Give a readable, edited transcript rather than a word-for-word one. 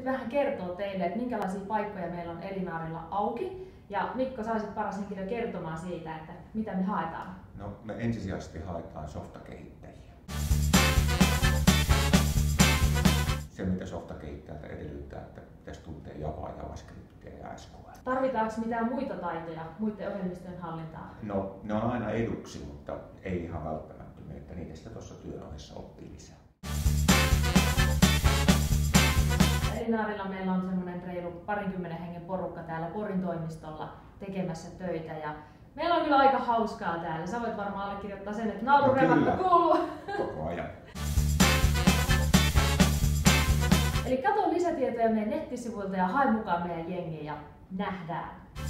nyt vähän kertoa teille, että minkälaisia paikkoja meillä on Elinaarilla auki. Ja Mikko, sä olisit paras henkilö kertomaan siitä, että mitä me haetaan. No, me ensisijaisesti haetaan softakehittäjiä. Se, mitä softakehittäjältä edellyttää, että pitäisi tuntea Javaa, JavaScriptia ja SQL. Tarvitaanko mitään muita taitoja, muiden ohjelmistojen hallintaa? No, ne on aina eduksi, mutta ei ihan välttämättömiä, että niitä sitä tuossa työn ohessa oppii lisää. Elinaarilla meillä on semmoinen reilu 20 hengen porukka täällä Porin toimistolla tekemässä töitä. Ja meillä on kyllä aika hauskaa täällä. Sä voit varmaan allekirjoittaa sen, että naururemakka kuuluu. Koko ajan. Eli katso lisätietoja meidän nettisivuilta ja hae mukaan meidän jengiä ja nähdään.